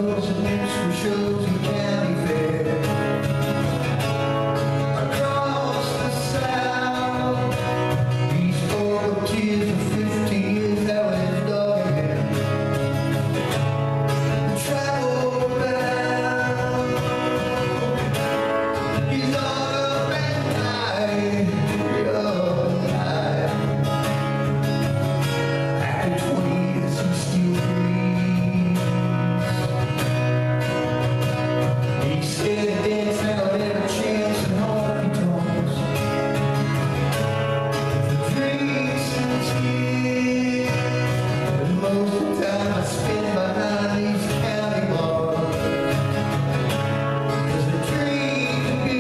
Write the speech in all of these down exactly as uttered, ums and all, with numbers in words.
clothes and minstrel shows and county fair. Across the South, he's full of tears for fifty years out with his dog in hand. Travel bound, he's all up at night, real night. After twenty years, he still grieves. He's scared to dance now and every chance and honky tonks. Drinks and tears, but most of the time I spend behind these county bars. 'Cause the dream to be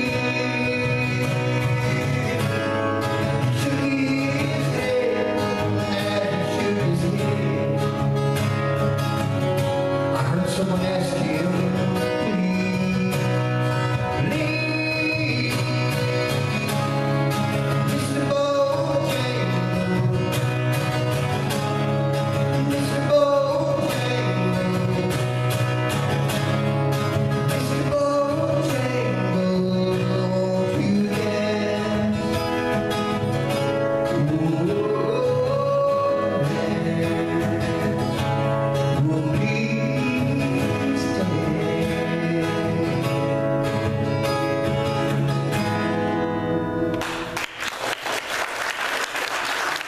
shook his head as he shook his head. I heard someone ask you